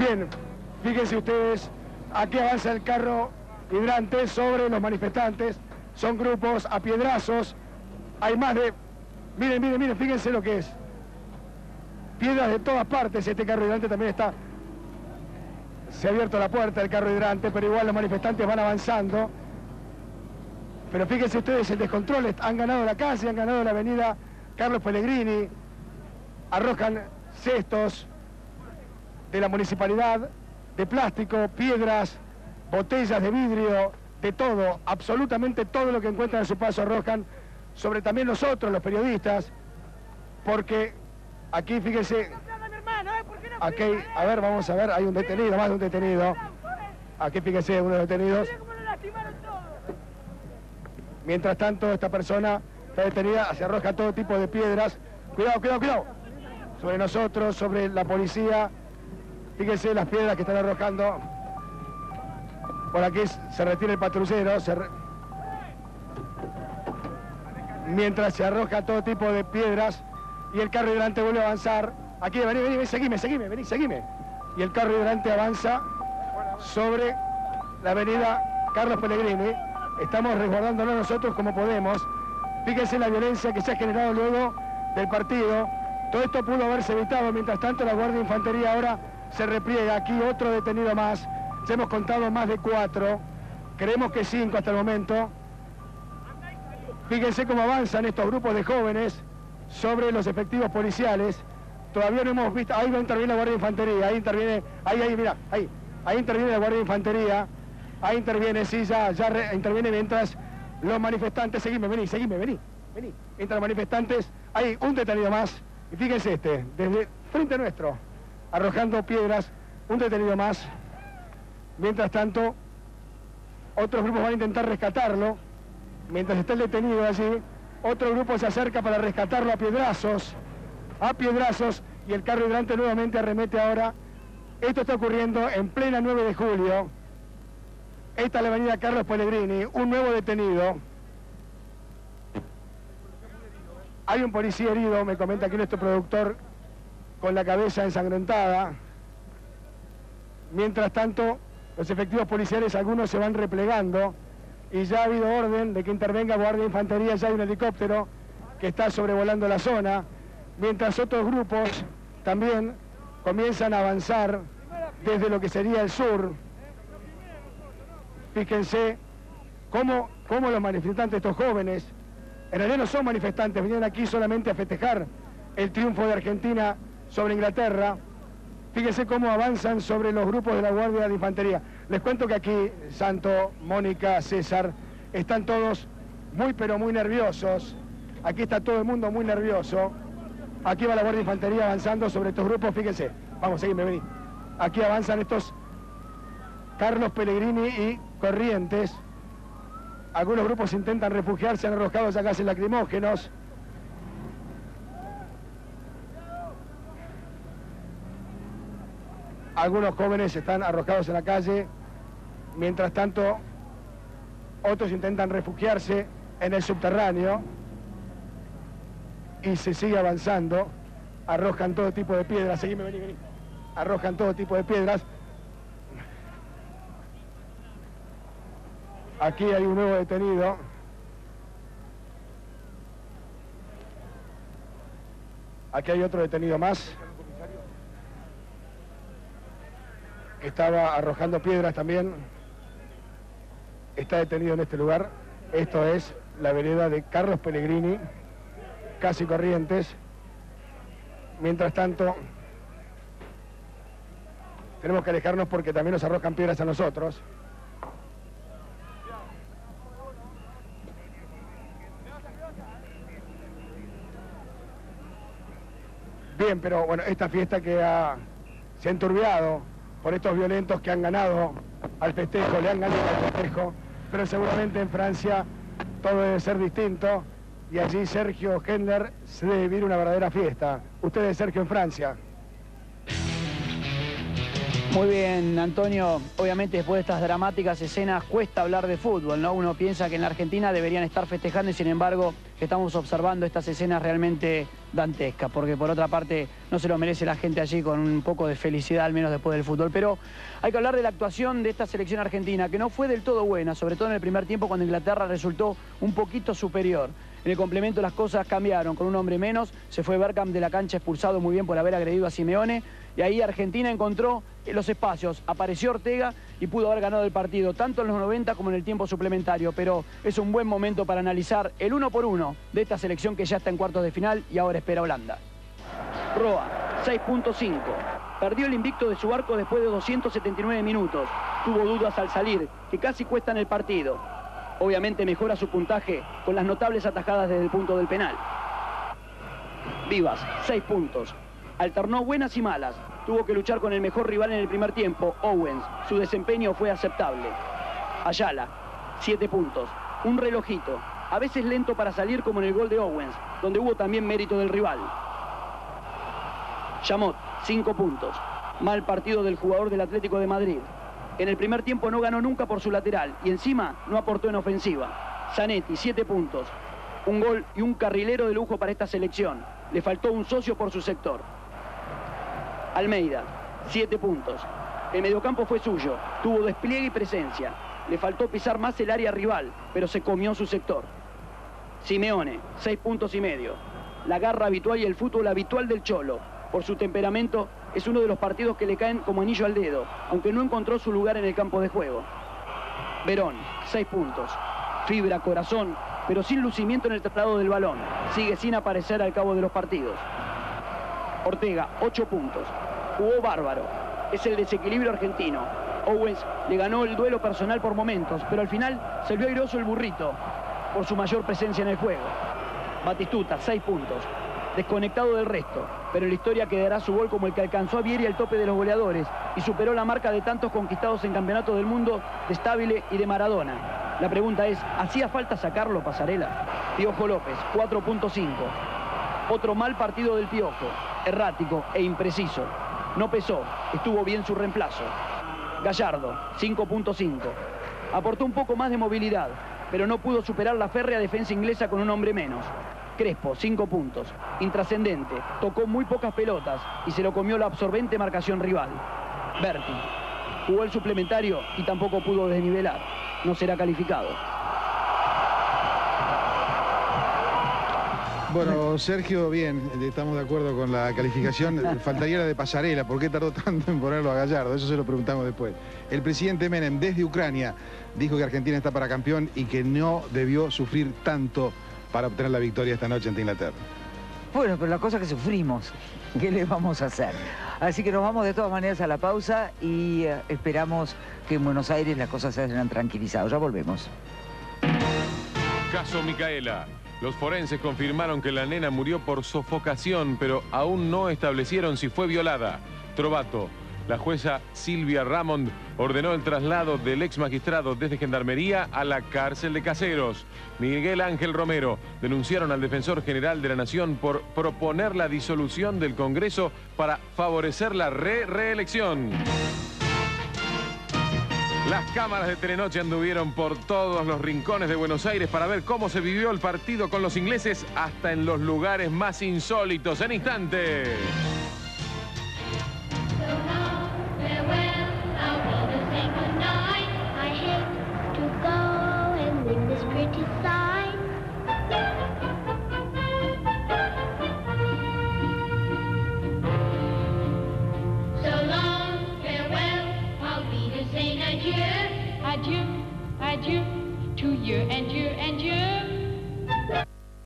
Bien, fíjense ustedes, aquí avanza el carro hidrante sobre los manifestantes. Son grupos a piedrazos. Hay más de... Miren, miren, miren, fíjense lo que es. Piedras de todas partes. Este carro hidrante también está... Se ha abierto la puerta del carro hidrante, pero igual los manifestantes van avanzando. Pero fíjense ustedes el descontrol. Han ganado la calle, han ganado la avenida Carlos Pellegrini. Arrojan cestos de la municipalidad, de plástico, piedras, botellas de vidrio, de todo, absolutamente todo lo que encuentran a su paso arrojan sobre también nosotros, los periodistas, porque aquí, fíjense, aquí, a ver, vamos a ver, hay un detenido, más de un detenido. Aquí, fíjense, uno de los detenidos. Mientras tanto, esta persona está detenida, se arroja todo tipo de piedras. Cuidado, cuidado, cuidado. Sobre nosotros, sobre la policía. Fíjense las piedras que están arrojando. Por aquí se retira el patrullero. Mientras se arroja todo tipo de piedras y el carro hidrante vuelve a avanzar. Aquí, vení, vení, seguime, seguime, vení, seguime. Y el carro hidrante avanza sobre la avenida Carlos Pellegrini. Estamos resguardándonos nosotros como podemos. Fíjense la violencia que se ha generado luego del partido. Todo esto pudo haberse evitado. Mientras tanto, la Guardia de Infantería ahora se repliega. Aquí otro detenido más. Ya hemos contado más de 4. Creemos que 5 hasta el momento. Fíjense cómo avanzan estos grupos de jóvenes sobre los efectivos policiales. Todavía no hemos visto... Ahí va a intervenir la Guardia de Infantería. Ahí interviene... Ahí, mira. Ahí interviene la Guardia de Infantería. Ahí interviene, sí, ya interviene mientras los manifestantes... Seguime, vení, seguime, vení. Vení. Entran los manifestantes. Hay un detenido más. Y fíjense desde frente nuestro, arrojando piedras, un detenido más. Mientras tanto, otros grupos van a intentar rescatarlo. Mientras está el detenido allí, otro grupo se acerca para rescatarlo a piedrazos, y el carro hidrante nuevamente arremete ahora. Esto está ocurriendo en plena 9 de julio. Esta es la avenida Carlos Pellegrini, un nuevo detenido. Hay un policía herido, me comenta aquí nuestro productor, con la cabeza ensangrentada. Mientras tanto, los efectivos policiales, algunos se van replegando y ya ha habido orden de que intervenga Guardia de Infantería. Ya hay un helicóptero que está sobrevolando la zona, mientras otros grupos también comienzan a avanzar desde lo que sería el sur. Fíjense cómo los manifestantes, estos jóvenes, en realidad no son manifestantes, vinieron aquí solamente a festejar el triunfo de Argentina sobre Inglaterra. Fíjense cómo avanzan sobre los grupos de la Guardia de Infantería. Les cuento que aquí, Santo, Mónica, César, están todos muy pero muy nerviosos. Aquí está todo el mundo muy nervioso. Aquí va la Guardia de Infantería avanzando sobre estos grupos, fíjense. Vamos, seguime, vení. Aquí avanzan estos Carlos Pellegrini y Corrientes. Algunos grupos intentan refugiarse, han arrojado ya gases lacrimógenos. Algunos jóvenes están arrojados en la calle. Mientras tanto, otros intentan refugiarse en el subterráneo. Y se sigue avanzando. Arrojan todo tipo de piedras. Seguime, vení, vení. Arrojan todo tipo de piedras. Aquí hay un nuevo detenido. Aquí hay otro detenido más. Estaba arrojando piedras también. Está detenido en este lugar. Esto es la vereda de Carlos Pellegrini, casi Corrientes. Mientras tanto, tenemos que alejarnos porque también nos arrojan piedras a nosotros. Bien, pero bueno, esta fiesta que se ha enturbiado por estos violentos que han ganado al festejo, le han ganado al festejo, pero seguramente en Francia todo debe ser distinto y allí Sergio Hendler se debe vivir una verdadera fiesta. Usted es Sergio en Francia. Muy bien, Antonio. Obviamente después de estas dramáticas escenas cuesta hablar de fútbol, ¿no? Uno piensa que en la Argentina deberían estar festejando y sin embargo estamos observando estas escenas realmente dantescas, porque por otra parte no se lo merece la gente allí con un poco de felicidad, al menos después del fútbol. Pero hay que hablar de la actuación de esta selección argentina, que no fue del todo buena, sobre todo en el primer tiempo cuando Inglaterra resultó un poquito superior. En el complemento las cosas cambiaron, con un hombre menos, se fue Bergkamp de la cancha expulsado muy bien por haber agredido a Simeone, y ahí Argentina encontró los espacios, apareció Ortega y pudo haber ganado el partido, tanto en los 90 como en el tiempo suplementario, pero es un buen momento para analizar el 1 por 1 de esta selección que ya está en cuartos de final y ahora espera Holanda. Roa, 6.5, perdió el invicto de su arco después de 279 minutos, tuvo dudas al salir, que casi cuestan el partido. Obviamente mejora su puntaje con las notables atajadas desde el punto del penal. Vivas, 6 puntos. Alternó buenas y malas. Tuvo que luchar con el mejor rival en el primer tiempo, Owens. Su desempeño fue aceptable. Ayala, 7 puntos. Un relojito. A veces lento para salir como en el gol de Owens, donde hubo también mérito del rival. Chamot, 5 puntos. Mal partido del jugador del Atlético de Madrid. En el primer tiempo no ganó nunca por su lateral y encima no aportó en ofensiva. Zanetti, 7 puntos. Un gol y un carrilero de lujo para esta selección. Le faltó un socio por su sector. Almeida, 7 puntos. El mediocampo fue suyo, tuvo despliegue y presencia. Le faltó pisar más el área rival, pero se comió su sector. Simeone, 6 puntos y medio. La garra habitual y el fútbol habitual del Cholo. Por su temperamento, es uno de los partidos que le caen como anillo al dedo, aunque no encontró su lugar en el campo de juego. Verón, 6 puntos. Fibra, corazón, pero sin lucimiento en el traslado del balón. Sigue sin aparecer al cabo de los partidos. Ortega, 8 puntos. Jugó bárbaro. Es el desequilibrio argentino. Owens le ganó el duelo personal por momentos, pero al final se vio airoso el burrito por su mayor presencia en el juego. Batistuta, 6 puntos. Desconectado del resto, pero en la historia quedará su gol como el que alcanzó a Vieri al tope de los goleadores y superó la marca de tantos conquistados en campeonatos del mundo de Stabile y de Maradona. La pregunta es, ¿hacía falta sacarlo, Pasarela? Piojo López, 4.5. Otro mal partido del Piojo, errático e impreciso. No pesó, estuvo bien su reemplazo. Gallardo, 5.5. Aportó un poco más de movilidad, pero no pudo superar la férrea defensa inglesa con un hombre menos. Crespo, 5 puntos. Intrascendente, tocó muy pocas pelotas y se lo comió la absorbente marcación rival. Berti, jugó el suplementario y tampoco pudo desnivelar. No será calificado. Bueno, Sergio, bien, estamos de acuerdo con la calificación. Faltaría la de Pasarela, ¿por qué tardó tanto en ponerlo a Gallardo? Eso se lo preguntamos después. El presidente Menem, desde Ucrania, dijo que Argentina está para campeón y que no debió sufrir tanto para obtener la victoria esta noche ante Inglaterra. Bueno, pero la cosa que sufrimos, ¿qué le vamos a hacer? Así que nos vamos de todas maneras a la pausa y esperamos que en Buenos Aires las cosas se hayan tranquilizado. Ya volvemos. Caso Micaela. Los forenses confirmaron que la nena murió por sofocación, pero aún no establecieron si fue violada. Trovato. La jueza Silvia Ramond ordenó el traslado del ex magistrado desde Gendarmería a la cárcel de Caseros. Miguel Ángel Romero denunciaron al defensor general de la Nación por proponer la disolución del Congreso para favorecer la reelección. Las cámaras de Telenoche anduvieron por todos los rincones de Buenos Aires para ver cómo se vivió el partido con los ingleses, hasta en los lugares más insólitos. En instantes. Adieu, adieu to you and you.